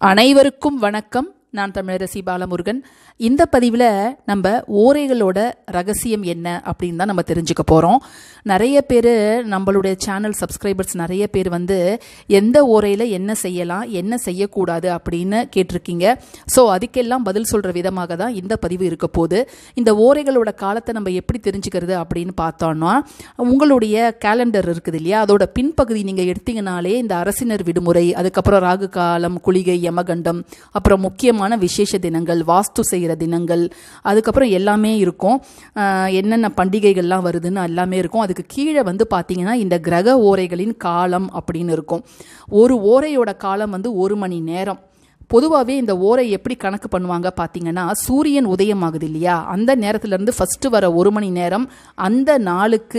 அனைவருக்கும் வணக்கம். நான் தமிழரசி பாலமுருகன். இந்த பதிவில் நம்ம ஓரைகளோட ரகசியம் என்ன அப்படின்னு தான் நம்ம தெரிஞ்சுக்க போகிறோம். நிறைய பேர் நம்மளுடைய சேனல் சப்ஸ்கிரைபர்ஸ் நிறைய பேர் எந்த ஓரையில் என்ன செய்யலாம் என்ன செய்யக்கூடாது அப்படின்னு கேட்டிருக்கீங்க. ஸோ அதுக்கெல்லாம் பதில் சொல்கிற விதமாக தான் இந்த பதிவு இருக்க போகுது. இந்த ஓரைகளோட காலத்தை நம்ம எப்படி தெரிஞ்சுக்கிறது அப்படின்னு பார்த்தோன்னா, உங்களுடைய கேலண்டர் இருக்குது இல்லையா, அதோட பின்பகுதி நீங்கள் எடுத்தீங்கனாலே இந்த அரசினர் விடுமுறை, அதுக்கப்புறம் ராகு காலம், குளிகை, யமகண்டம், அப்புறம் முக்கியமான விசேஷ தினங்கள், வாஸ்து செய்கிற தினங்கள், அதுக்கப்புறம் எல்லாமே இருக்கும். என்னென்ன பண்டிகைகள்லாம் வருதுன்னு எல்லாமே இருக்கும். அதுக்கு கீழே பார்த்தீங்கன்னா இந்த கிரக ஓரைகளின் காலம் அப்படின்னு இருக்கும். ஒரு ஓரையோட காலம் 1 மணி நேரம். பொதுவாகவே இந்த ஓரை எப்படி கணக்கு பண்ணுவாங்க பார்த்தீங்கன்னா, சூரியன் உதயமாகுது இல்லையா, அந்த நேரத்துலேருந்து ஃபஸ்ட்டு வர 1 மணி நேரம் அந்த நாளுக்கு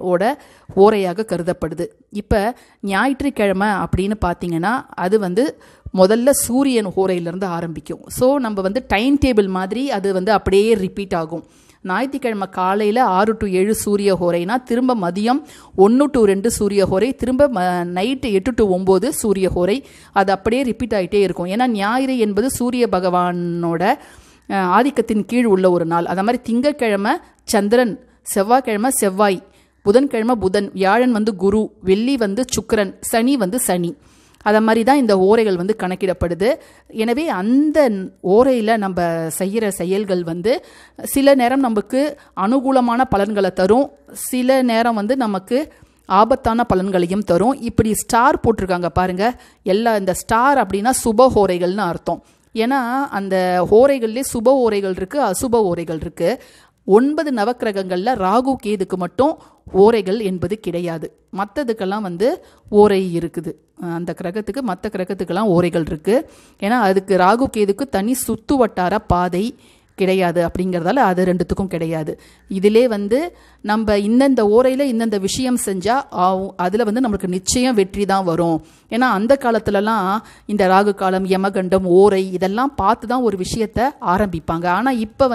ஓரையாக கருதப்படுது. இப்போ ஞாயிற்றுக்கிழமை அப்படின்னு பார்த்தீங்கன்னா அது முதல்ல சூரியன் ஓரையிலேருந்து ஆரம்பிக்கும். ஸோ நம்ம டைம் டேபிள் மாதிரி அது அப்படியே ரிப்பீட் ஆகும். ஞாயிற்றுக்கிழமை காலையில் 6 to 7 சூரிய ஹோரைனா, திரும்ப மதியம் 1 to 2 சூரிய ஹோரை, திரும்ப நைட்டு 8 to 9 சூரிய ஹோரை. அது அப்படியே ரிப்பீட் ஆகிட்டே இருக்கும். ஏன்னா ஞாயிறு என்பது சூரிய பகவானோட ஆதிக்கத்தின் கீழ் உள்ள ஒரு நாள். அது மாதிரி திங்கட்கிழமை சந்திரன், செவ்வாய்க்கிழமை செவ்வாய், புதன்கிழமை புதன், வியாழன் குரு, வெள்ளி சுக்கிரன், சனி சனி. அதை மாதிரி தான் இந்த ஓரைகள் கணக்கிடப்படுது. எனவே அந்த ஓரையில் நம்ம செய்கிற செயல்கள் சில நேரம் நமக்கு அனுகூலமான பலன்களை தரும், சில நேரம் நமக்கு ஆபத்தான பலன்களையும் தரும். இப்படி ஸ்டார் போட்டிருக்காங்க பாருங்க. இந்த ஸ்டார் அப்படின்னா சுப ஓரைகள்னு அர்த்தம். ஏன்னா அந்த ஓரைகள்லேயே சுப ஓரைகள் இருக்குது, அசுப ஓரைகள் இருக்குது. 9 நவக்கிரகங்களில் ராகு கேதுக்கு மட்டும் ஓரைகள் என்பது கிடையாது. மற்றதுக்கெல்லாம் ஓரை இருக்குது. அந்த கிரகத்துக்கு மற்ற கிரகத்துக்கெல்லாம் ஓரைகள் இருக்குது. ஏன்னா அதுக்கு ராகு கேதுக்கு தனி சுத்து வட்டார பாதை கிடையாது. அப்படிங்கிறதால அது ரெண்டுத்துக்கும் கிடையாது. இதிலே நம்ம இந்தந்த ஓரையில் இந்தந்த விஷயம் செஞ்சால் அதில் நம்மளுக்கு நிச்சயம் வெற்றி தான் வரும். ஏன்னா அந்த காலத்துலலாம் இந்த ராகு காலம், யமகண்டம், ஓரை இதெல்லாம் பார்த்து தான் ஒரு விஷயத்தை ஆரம்பிப்பாங்க. ஆனால் இப்போ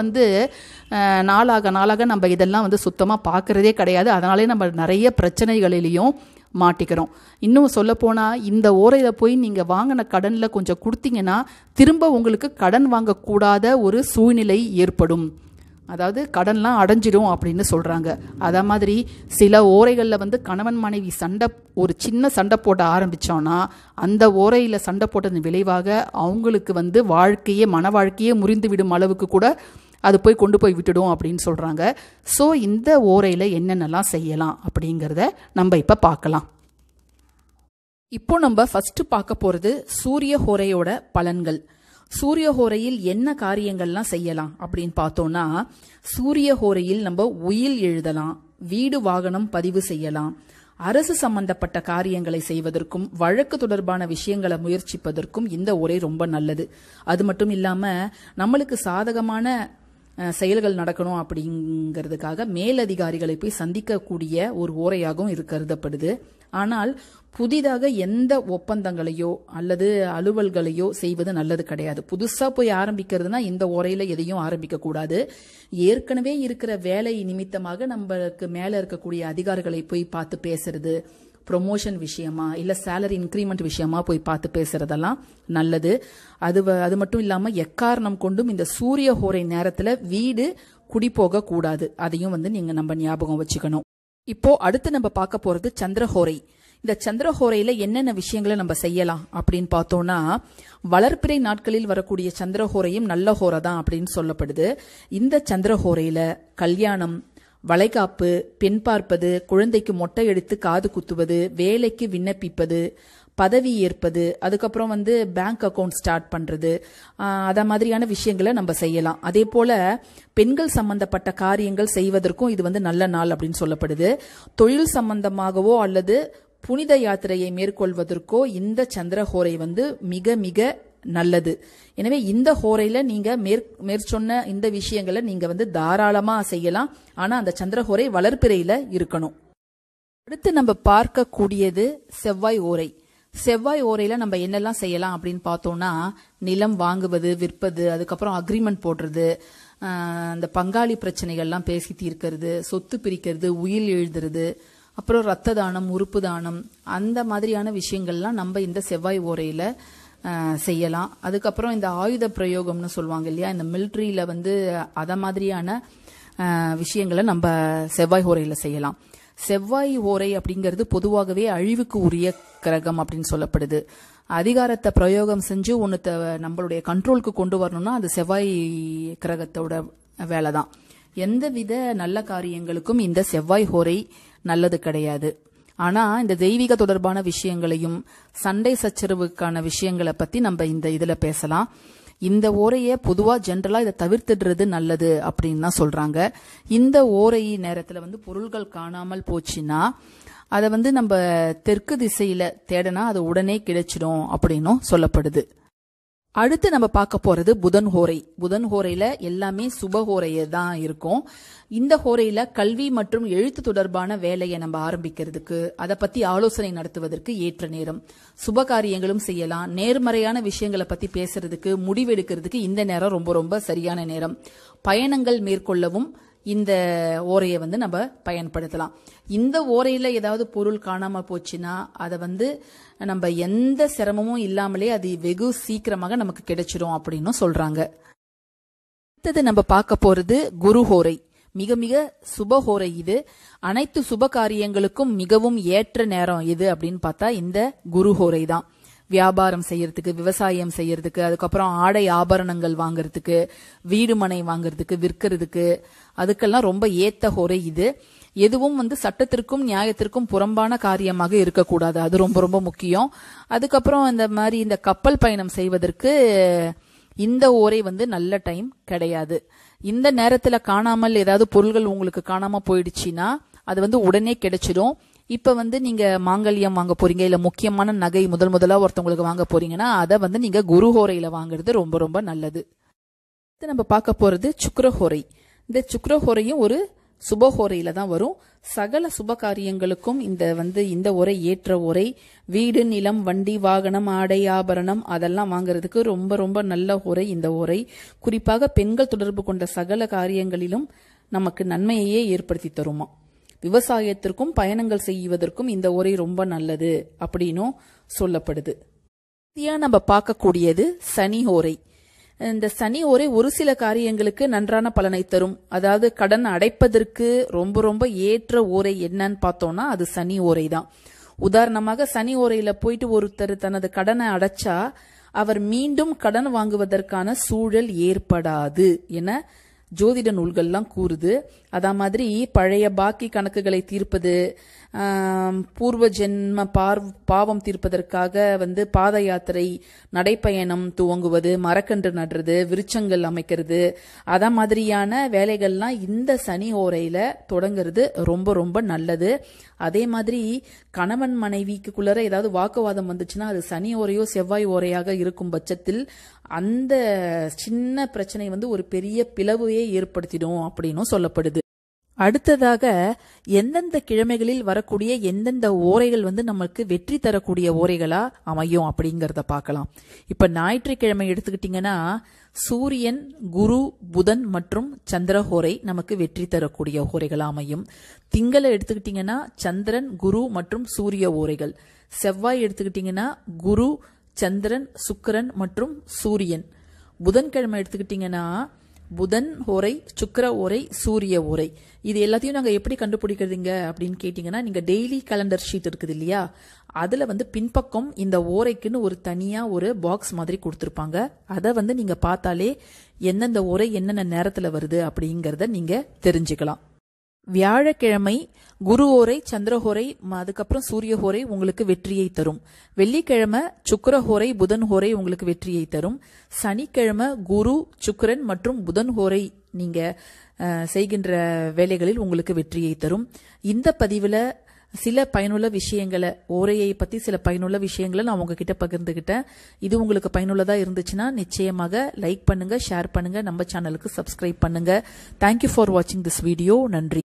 நாளாக நாளாக நம்ம இதெல்லாம் சுத்தமாக பார்க்குறதே கிடையாது. அதனாலே நம்ம நிறைய பிரச்சனைகளிலையும் மாட்டிக்கிறோம். இன்னும் சொல்லப்போனால் இந்த ஓரையில் போய் நீங்கள் வாங்கின கடனில் கொஞ்சம் கொடுத்தீங்கன்னா திரும்ப உங்களுக்கு கடன் வாங்கக்கூடாத ஒரு சூழ்நிலை ஏற்படும். அதாவது கடன்லாம் அடைஞ்சிடும் அப்படின்னு சொல்கிறாங்க. அதே மாதிரி சில ஓரைகளில் கணவன் மனைவி ஒரு சின்ன சண்டை போட ஆரம்பித்தோன்னா அந்த ஓரையில் சண்டை போட்டதன் விளைவாக அவங்களுக்கு வாழ்க்கையே, மன வாழ்க்கையே முறிந்து விடும் அளவுக்கு கூட அது கொண்டு போய் விட்டுடும் அப்படின்னு சொல்கிறாங்க. ஸோ இந்த ஓரையில் என்னென்னலாம் செய்யலாம் அப்படிங்கிறத நம்ம இப்போ பார்க்கலாம். இப்போ நம்ம ஃபஸ்ட்டு பார்க்க போகிறது சூரிய ஹோரையோட பலன்கள். சூரிய ஹோரையில் என்ன காரியங்கள்லாம் செய்யலாம் அப்படின்னு பார்த்தோன்னா, சூரிய ஹோரையில் நம்ம உயில் எழுதலாம், வீடு வாகனம் பதிவு செய்யலாம், அரசு சம்பந்தப்பட்ட காரியங்களை செய்வதற்கும் வழக்கு தொடர்பான விஷயங்களை முயற்சிப்பதற்கும் இந்த ஓரை ரொம்ப நல்லது. அது மட்டும் இல்லாமல் நம்மளுக்கு சாதகமான செயல்கள் நடக்கணும் அப்படிங்கிறதுக்காக மேலதிகாரிகளை போய் சந்திக்கக்கூடிய ஒரு ஓரையாகவும் இது கருதப்படுது. ஆனால் புதிதாக எந்த ஒப்பந்தங்களையோ அல்லது அலுவல்களையோ செய்வது நல்லது கிடையாது. புதுசாக போய் ஆரம்பிக்கிறதுனா இந்த ஓரையில் எதையும் ஆரம்பிக்கக்கூடாது. ஏற்கனவே இருக்கிற வேலை நிமித்தமாக நம்மளுக்கு மேலே இருக்கக்கூடிய அதிகாரிகளை போய் பார்த்து பேசுறது, ப்ரொமோஷன் விஷயமா இல்லை சேலரி இன்க்ரிமெண்ட் விஷயமா போய் பார்த்து பேசுறதெல்லாம் நல்லது. அது மட்டும் இல்லாமல் எக்காரணம் கொண்டும் இந்த சூரிய ஹோரை நேரத்தில் வீடு குடி போக கூடாது. அதையும் நம்ம ஞாபகம் வச்சுக்கணும். இப்போ அடுத்து நம்ம பார்க்க போறது சந்திரஹோரை. இந்த சந்திரஹோரையில என்னென்ன விஷயங்களை நம்ம செய்யலாம் அப்படின்னு பார்த்தோம்னா, வளர்ப்பிறை நாட்களில் வரக்கூடிய சந்திரஹோரையும் நல்ல ஹோரை தான் அப்படின்னு சொல்லப்படுது. இந்த சந்திரஹோரையில கல்யாணம், வளைகாப்பு, பெண் பார்ப்பது, குழந்தைக்கு மொட்டை எடுத்து காது குத்துவது, வேலைக்கு விண்ணப்பிப்பது, பதவி ஏற்பது, அதுக்கப்புறம் பேங்க் அக்கௌண்ட் ஸ்டார்ட் பண்ணுறது, அதை மாதிரியான விஷயங்களை நம்ம செய்யலாம். அதே போல் பெண்கள் சம்பந்தப்பட்ட காரியங்கள் செய்வதற்கும் இது நல்ல நாள் அப்படின்னு சொல்லப்படுது. தொழில் சம்பந்தமாகவோ அல்லது புனித யாத்திரையை மேற்கொள்வதற்கோ இந்த சந்திரஹோரை மிக மிக நல்லது. எனவே இந்த ஹோரையில நீங்க மேற்சொன்ன இந்த விஷயங்களை நீங்க தாராளமா செய்யலாம். ஆனா அந்த சந்திரஹோரை வளர்ப்பிறையில இருக்கணும். அடுத்து நம்ம பார்க்கக்கூடியது செவ்வாய் ஓரை. செவ்வாய் ஓரையில நம்ம என்னெல்லாம் செய்யலாம் அப்படின்னு பார்த்தோம்னா, நிலம் வாங்குவது, விற்பது, அதுக்கப்புறம் அக்ரிமெண்ட் போடுறது, அந்த பங்காளி பிரச்சனைகள்லாம் பேசி தீர்க்கிறது, சொத்து பிரிக்கிறது, உயில் எழுதுறது, அப்புறம் ரத்த தானம், உறுப்பு தானம், அந்த மாதிரியான விஷயங்கள்லாம் நம்ம இந்த செவ்வாய் ஓரையில செய்யலாம். அதுக்கப்புறம் இந்த ஆயுத பிரயோகம்னு சொல்லுவாங்க இல்லையா, இந்த மிலிட்ரியில வந்து அத மாதிரியான விஷயங்களை நம்ம செவ்வாய் ஹோரையில செய்யலாம். செவ்வாய் ஹோரை அப்படிங்கிறது பொதுவாகவே அழிவுக்கு உரிய கிரகம் அப்படின்னு சொல்லப்படுது. அதிகாரத்தை பிரயோகம் செஞ்சு ஒன்னுத்த நம்மளுடைய கண்ட்ரோலுக்கு கொண்டு வரணும்னா அது செவ்வாய் கிரகத்தோட வேலை தான். எந்தவித நல்ல காரியங்களுக்கும் இந்த செவ்வாய் ஹோரை நல்லது கிடையாது. ஆனா இந்த தெய்வீக தொடர்பான விஷயங்களையும் சண்டை சச்சரவுக்கான விஷயங்களை பத்தி நம்ம இந்த இதுல பேசலாம். இந்த ஓரையை பொதுவா ஜென்ரலா இதை தவிர்த்துடுறது நல்லது அப்படின்னு தான் சொல்றாங்க. இந்த ஓரை நேரத்துல வந்து பொருள்கள் காணாமல் போச்சுன்னா அதை வந்து நம்ம தெற்கு திசையில தேடனா அது உடனே கிடைச்சிடும் அப்படின்னும் சொல்லப்படுது. அடுத்து நம்ம பார்க்க போறது புதன் ஹோரை. புதன் ஹோரையில எல்லாமே சுப ஹோரையே தான் இருக்கும். இந்த ஹோரையில கல்வி மற்றும் எழுத்து தொடர்பான வேலையை நம்ம ஆரம்பிக்கிறதுக்கு, அதை பத்தி ஆலோசனை நடத்துவதற்கு ஏற்ற நேரம். சுப காரியங்களும் செய்யலாம். நேர்மறையான விஷயங்களை பத்தி பேசுறதுக்கு, முடிவெடுக்கிறதுக்கு இந்த நேரம் ரொம்ப ரொம்ப சரியான நேரம். பயணங்கள் மேற்கொள்ளவும் இந்த ஓரையை வந்து நம்ம பயன்படுத்தலாம். இந்த ஓரையில ஏதாவது பொருள் காணாம போச்சுன்னா அதை வந்து நம்ம எந்த சிரமமும் இல்லாமலே அது வெகு சீக்கிரமாக நமக்கு கிடைச்சிடும் அப்படின்னு சொல்றாங்க. அடுத்தது நம்ம பார்க்க போறது குரு ஹோரை. மிக மிக சுப ஹோரை இது. அனைத்து சுப காரியங்களுக்கும் மிகவும் ஏற்ற நேரம் எது அப்படின்னு பார்த்தா இந்த குரு ஹோரை தான். வியாபாரம் செய்யறதுக்கு, விவசாயம் செய்யறதுக்கு, அதுக்கப்புறம் ஆடை ஆபரணங்கள் வாங்கறதுக்கு, வீடு மனை வாங்கறதுக்கு, விற்கிறதுக்கு, அதுக்கெல்லாம் ரொம்ப ஏத்த ஹோரை இது. எதுவும் வந்து சட்டத்திற்கும் நியாயத்திற்கும் புறம்பான காரியமாக இருக்கக்கூடாது. அது ரொம்ப ரொம்ப முக்கியம். அதுக்கப்புறம் இந்த மாதிரி இந்த கப்பல் பயணம் செய்வதற்கு இந்த ஓரை வந்து நல்ல டைம் கிடையாது. இந்த நேரத்துல காணாமல் ஏதாவது பொருள்கள் உங்களுக்கு காணாம போயிடுச்சுன்னா அது வந்து உடனே கிடைச்சிடும். இப்ப வந்து நீங்க மாங்கல்யம் வாங்க போறீங்க, இல்ல முக்கியமான நகை முதலா ஒருத்தவங்களுக்கு வாங்க போறீங்கன்னா அதை வந்து நீங்க குரு ஹோரையில வாங்குறது ரொம்ப ரொம்ப நல்லது. நம்ம பார்க்க போறது சுக்கிரஹோரை. இந்த சுக்கிரஹோரையும் ஒரு சுபஹோரையில தான் வரும். சகல சுப காரியங்களுக்கும் இந்த ஒரை ஏற்ற ஒரை. வீடு, நிலம், வண்டி, வாகனம், ஆடை ஆபரணம் அதெல்லாம் வாங்குறதுக்கு ரொம்ப ரொம்ப நல்ல ஒரை இந்த ஒரை. குறிப்பாக பெண்கள் தொடர்பு கொண்ட சகல காரியங்களிலும் நமக்கு நன்மையையே ஏற்படுத்தி தருமா. விவசாயத்திற்கும் பயணங்கள் செய்வதற்கும் இந்த ஒரை ரொம்ப நல்லது அப்படின்னும் சொல்லப்படுது. நம்ம பார்க்கக்கூடியது சனி ஓரை. இந்த சனி ஓரை ஒரு சில காரியங்களுக்கு நன்றான பலனை தரும். அதாவது கடன் அடைப்பதற்கு ரொம்ப ரொம்ப ஏற்ற ஓரை என்னன்னு பார்த்தோம்னா அது சனி ஓரை தான். உதாரணமாக சனி ஓரையில போயிட்டு ஒருத்தர் தனது கடனை அடைச்சா அவர் மீண்டும் கடன் வாங்குவதற்கான சூழல் ஏற்படாது என ஜோதிட நூல்கள்லாம் கூறுது. அதே மாதிரி பழைய பாக்கி கணக்குகளை தீர்ப்பது, பூர்வ ஜென்ம பாவம் தீர்ப்பதற்காக வந்து பாத யாத்திரை, நடைப்பயணம் துவங்குவது, மரக்கன்று நடுறது, விருட்சங்கள் அமைக்கிறது, அத மாதிரியான வேலைகள்லாம் இந்த சனி ஓரையில தொடங்குறது ரொம்ப ரொம்ப நல்லது. அதே மாதிரி கணவன் மனைவிக்குள்ளர ஏதாவது வாக்குவாதம் வந்துச்சுன்னா அது சனி ஓரையோ செவ்வாய் ஓரையாக இருக்கும் பட்சத்தில் அந்த சின்ன பிரச்சனை வந்து ஒரு பெரிய பிளவையே ஏற்படுத்திடும் அப்படின்னு சொல்லப்படுது. அடுத்ததாக எந்தெந்த கிழமைகளில் வரக்கூடிய எந்தெந்த ஓரைகள் வந்து நமக்கு வெற்றி தரக்கூடிய ஓரைகளா அமையும் அப்படிங்கறத பார்க்கலாம். இப்ப ஞாயிற்றுக்கிழமை எடுத்துக்கிட்டீங்கன்னா சூரியன், குரு, புதன் மற்றும் சந்திர ஹோரை நமக்கு வெற்றி தரக்கூடிய ஓரைகளா அமையும். திங்களை எடுத்துக்கிட்டீங்கன்னா சந்திரன், குரு மற்றும் சூரிய ஓரைகள். செவ்வாய் எடுத்துக்கிட்டீங்கன்னா குரு, சந்திரன், சுக்கிரன் மற்றும் சூரியன். புதன்கிழமை எடுத்துக்கிட்டீங்கன்னா புதன் ஓரை, சுக்கிர ஓரை, சூரிய ஓரை. இது எல்லாத்தையும் நாங்க எப்படி கண்டுபிடிக்கிறதுங்க அப்படின்னு கேட்டீங்கன்னா நீங்க டெய்லி கேலண்டர் ஷீட் இருக்குது இல்லையா, அதுல வந்து பின்பக்கம் இந்த ஓரைக்குன்னு ஒரு தனியா ஒரு பாக்ஸ் மாதிரி கொடுத்திருப்பாங்க. அதை வந்து நீங்க பார்த்தாலே எந்தெந்த ஓரை என்னென்ன நேரத்துல வருது அப்படிங்கறத நீங்க தெரிஞ்சுக்கலாம். வியாழக்கிழமை குரு ஓரை, சந்திரஹோரை, அதுக்கப்புறம் சூரிய ஹோரை உங்களுக்கு வெற்றியை தரும். வெள்ளிக்கிழமை சுக்கிர ஹோரை, புதன் ஹோரை உங்களுக்கு வெற்றியை தரும். சனிக்கிழமை குரு, சுக்கிரன் மற்றும் புதன் ஹோரை நீங்க செய்கின்ற வேலைகளில் உங்களுக்கு வெற்றியை தரும். இந்த பதிவுல சில பயனுள்ள விஷயங்களை, ஓரையை பத்தி சில பயனுள்ள விஷயங்களை நான் உங்ககிட்ட பகிர்ந்துகிட்டேன். இது உங்களுக்கு பயனுள்ளதா இருந்துச்சுன்னா நிச்சயமாக லைக் பண்ணுங்க, ஷேர் பண்ணுங்க, நம்ம சேனலுக்கு சப்ஸ்கிரைப் பண்ணுங்க. தேங்க்யூ ஃபார் வாட்சிங் திஸ் வீடியோ. நன்றி.